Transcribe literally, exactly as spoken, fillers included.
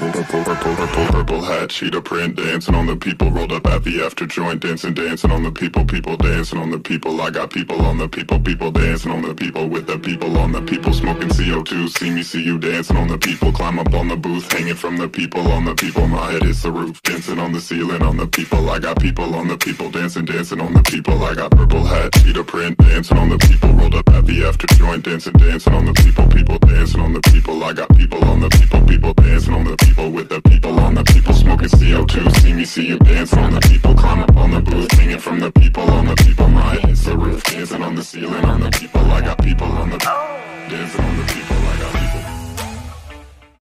purple, purple, purple, purple hat, cheetah print, dancing on the people, rolled up at the after joint, dancing, dancing on the people, people dancing on the people. I got people on the people, people dancing on the people, with the people on the people, smoking C O two. See me, see you dancing on the people, climb up on the booth, hanging from the people on the people. My head is the roof, dancing on the ceiling on the people. I got people on the people, dancing, dancing on the people. I got purple hat, cheetah print, dancing on the people, rolled up at the after joint, dancing, dancing on the people, people dancing on the people. I got people on the people, people dancing on the people, with the people on the people, smoking C O two. See me, see you dancing on the people, climb up on the booth, hanging from the people on the people. My head is the roof, dancing on the ceiling on the people. I got people on the dancing on the people. I got